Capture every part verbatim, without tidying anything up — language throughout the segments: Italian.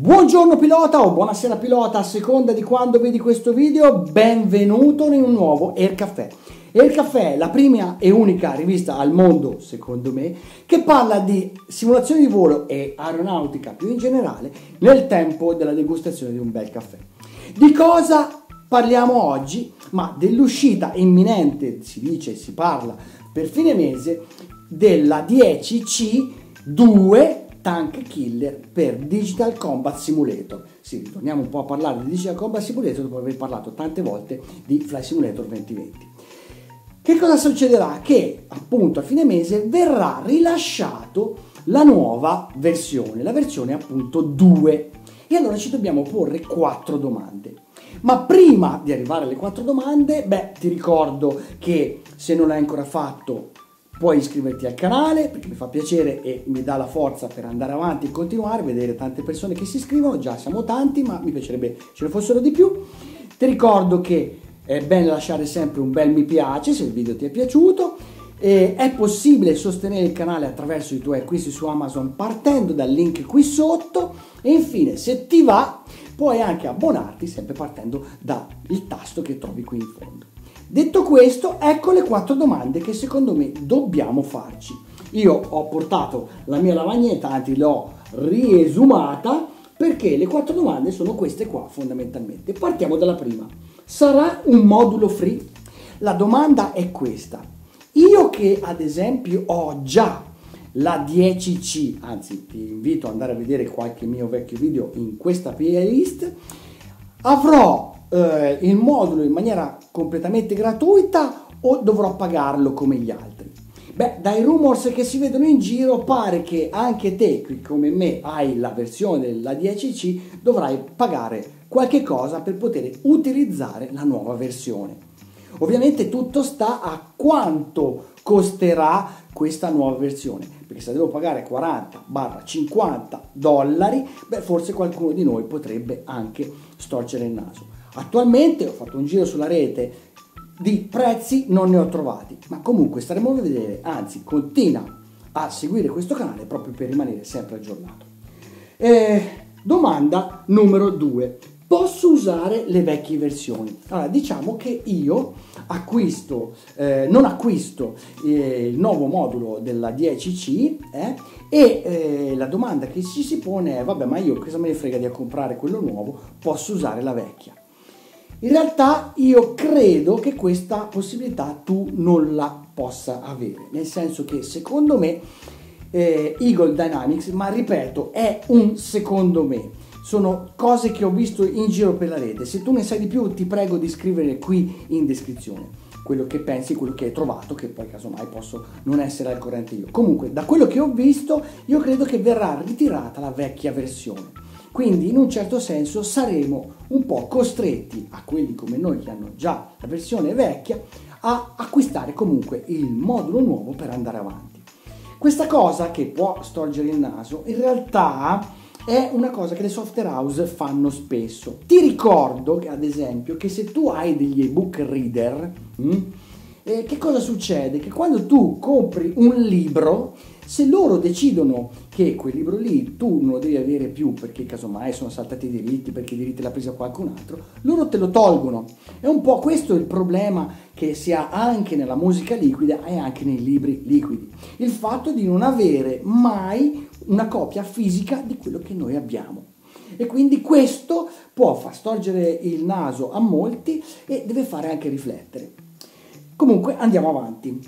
Buongiorno pilota o buonasera pilota, a seconda di quando vedi questo video, benvenuto in un nuovo Air Caffè. Air Caffè è la prima e unica rivista al mondo, secondo me, che parla di simulazioni di volo e aeronautica più in generale nel tempo della degustazione di un bel caffè. Di cosa parliamo oggi? Ma dell'uscita imminente, si dice, si parla per fine mese, della dieci C due Tank Killer per Digital Combat Simulator. Sì, ritorniamo un po' a parlare di Digital Combat Simulator dopo aver parlato tante volte di Flight Simulator duemilaventi. Che cosa succederà? Che appunto a fine mese verrà rilasciato la nuova versione, la versione appunto due. E allora ci dobbiamo porre quattro domande. Ma prima di arrivare alle quattro domande, beh, ti ricordo che se non l'hai ancora fatto puoi iscriverti al canale, perché mi fa piacere e mi dà la forza per andare avanti e continuare, vedere tante persone che si iscrivono. Già siamo tanti, ma mi piacerebbe ce ne fossero di più. Ti ricordo che è bene lasciare sempre un bel mi piace se il video ti è piaciuto. E è possibile sostenere il canale attraverso i tuoi acquisti su Amazon partendo dal link qui sotto. E infine, se ti va, puoi anche abbonarti sempre partendo dal tasto che trovi qui in fondo. Detto questo, ecco le quattro domande che secondo me dobbiamo farci. Io ho portato la mia lavagnetta, anzi l'ho riesumata, perché le quattro domande sono queste qua fondamentalmente. Partiamo dalla prima. Sarà un modulo free? La domanda è questa. Io che ad esempio ho già la dieci C, anzi ti invito ad andare a vedere qualche mio vecchio video in questa playlist, avrò eh, il modulo in maniera completamente gratuita o dovrò pagarlo come gli altri? Beh, dai rumors che si vedono in giro pare che anche te, che come me hai la versione della dieci C, dovrai pagare qualche cosa per poter utilizzare la nuova versione. Ovviamente tutto sta a quanto costerà questa nuova versione, perché se devo pagare quaranta cinquanta dollari, beh, forse qualcuno di noi potrebbe anche storcere il naso. Attualmente ho fatto un giro sulla rete, di prezzi non ne ho trovati, ma comunque staremo a vedere, anzi continua a seguire questo canale proprio per rimanere sempre aggiornato. Eh, domanda numero due. Posso usare le vecchie versioni? Allora, diciamo che io acquisto, eh, non acquisto eh, il nuovo modulo della dieci C eh, e eh, la domanda che ci si pone è: vabbè, ma io cosa me ne frega di comprare quello nuovo, posso usare la vecchia? In realtà io credo che questa possibilità tu non la possa avere, nel senso che secondo me eh, Eagle Dynamics, ma ripeto, è un secondo me, sono cose che ho visto in giro per la rete. Se tu ne sai di più ti prego di scrivere qui in descrizione quello che pensi, quello che hai trovato, che poi casomai posso non essere al corrente io. Comunque, da quello che ho visto, io credo che verrà ritirata la vecchia versione. Quindi in un certo senso saremo un po' costretti, a quelli come noi che hanno già la versione vecchia, a acquistare comunque il modulo nuovo per andare avanti. Questa cosa, che può storgere il naso, in realtà è una cosa che le software house fanno spesso. Ti ricordo che ad esempio che se tu hai degli ebook reader, mh, eh, che cosa succede? Che quando tu compri un libro, se loro decidono che quel libro lì tu non lo devi avere più perché casomai sono saltati i diritti, perché i diritti l'ha presa qualcun altro, loro te lo tolgono. È un po' questo il problema che si ha anche nella musica liquida e anche nei libri liquidi. Il fatto di non avere mai una copia fisica di quello che noi abbiamo. E quindi questo può far storgere il naso a molti e deve fare anche riflettere. Comunque andiamo avanti.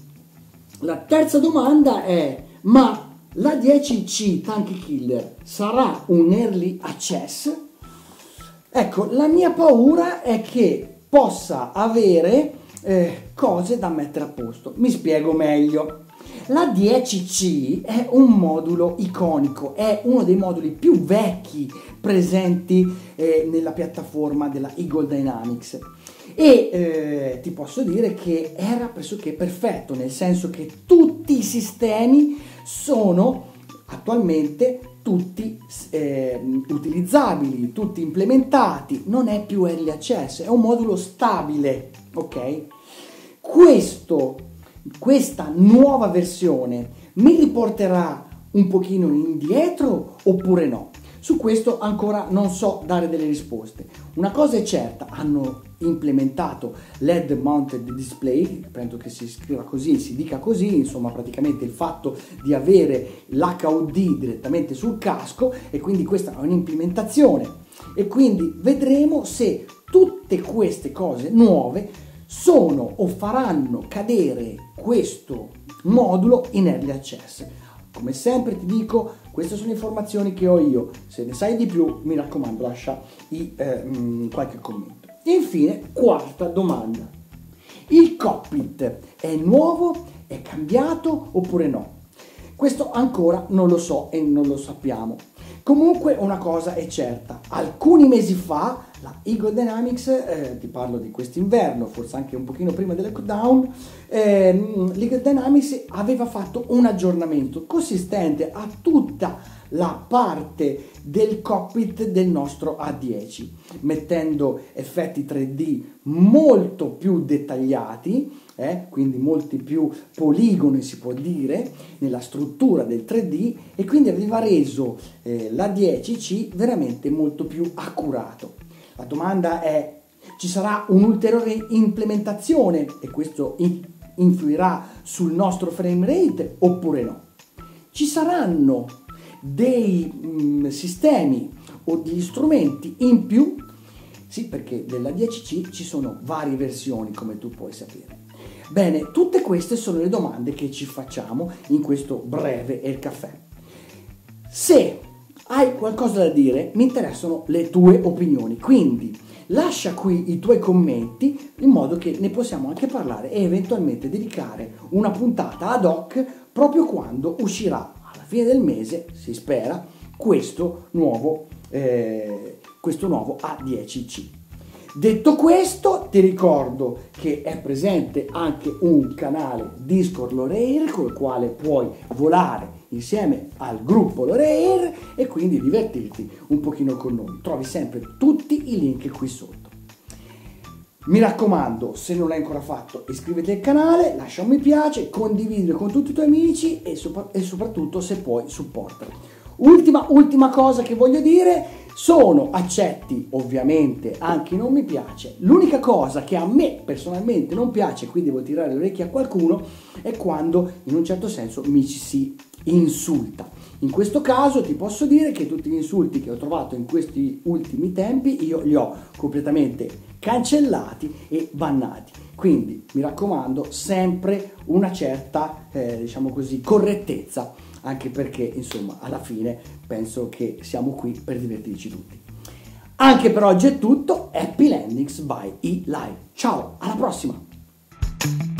La terza domanda è: ma la dieci C Tank Killer sarà un early access? Ecco, la mia paura è che possa avere eh, cose da mettere a posto. Mi spiego meglio. La dieci C è un modulo iconico, è uno dei moduli più vecchi presenti eh, nella piattaforma della Eagle Dynamics. E eh, ti posso dire che era pressoché perfetto, nel senso che tutti i sistemi sono attualmente tutti eh, utilizzabili, tutti implementati, non è più early access, è un modulo stabile, ok? Questo, questa nuova versione mi riporterà un pochino indietro oppure no? Su questo ancora non so dare delle risposte. Una cosa è certa, hanno implementato l'L E D Mounted Display, penso che si scriva così, si dica così, insomma praticamente il fatto di avere l'H U D direttamente sul casco, e quindi questa è un'implementazione, e quindi vedremo se tutte queste cose nuove sono o faranno cadere questo modulo in Early Access. Come sempre ti dico, queste sono informazioni che ho io, se ne sai di più mi raccomando lascia i, eh, mh, qualche commento. Infine, quarta domanda: il cockpit è nuovo, è cambiato oppure no? Questo ancora non lo so e non lo sappiamo. Comunque una cosa è certa, alcuni mesi fa la Eagle Dynamics, eh, ti parlo di quest'inverno, forse anche un pochino prima del lockdown, eh, l'Eagle Dynamics aveva fatto un aggiornamento consistente a tutta la parte del cockpit del nostro A dieci, mettendo effetti tre D molto più dettagliati, eh, quindi molti più poligoni si può dire nella struttura del tre D, e quindi aveva reso eh, l'A dieci C veramente molto più accurato. La domanda è: ci sarà un'ulteriore implementazione e questo in- influirà sul nostro frame rate oppure no? Ci saranno dei mh, sistemi o degli strumenti in più? Sì, perché dell'A dieci C ci sono varie versioni, come tu puoi sapere. Bene, tutte queste sono le domande che ci facciamo in questo breve Air Caffè. Se hai qualcosa da dire, mi interessano le tue opinioni, quindi lascia qui i tuoi commenti in modo che ne possiamo anche parlare e eventualmente dedicare una puntata ad hoc proprio quando uscirà alla fine del mese, si spera, questo nuovo, eh, questo nuovo A dieci C. Detto questo, ti ricordo che è presente anche un canale Discord Loreair col quale puoi volare insieme al gruppo Loreair e quindi divertirti un pochino con noi. Trovi sempre tutti i link qui sotto. Mi raccomando, se non l'hai ancora fatto, iscriviti al canale, lascia un mi piace, condividilo con tutti i tuoi amici e, sopra- e soprattutto, se puoi, supportali. Ultima, ultima cosa che voglio dire: sono accetti ovviamente anche non mi piace. L'unica cosa che a me personalmente non piace, qui devo tirare le orecchie a qualcuno, è quando in un certo senso mi ci si insulta. In questo caso ti posso dire che tutti gli insulti che ho trovato in questi ultimi tempi io li ho completamente cancellati e bannati. Quindi mi raccomando, sempre una certa eh, diciamo così correttezza, anche perché insomma alla fine penso che siamo qui per divertirci tutti. Anche per oggi è tutto. Happy Landings by eLive. Ciao, alla prossima!